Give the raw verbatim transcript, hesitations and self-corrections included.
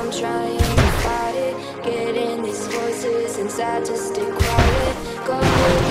I'm trying to fight it, getting these voices inside to stay quiet. Go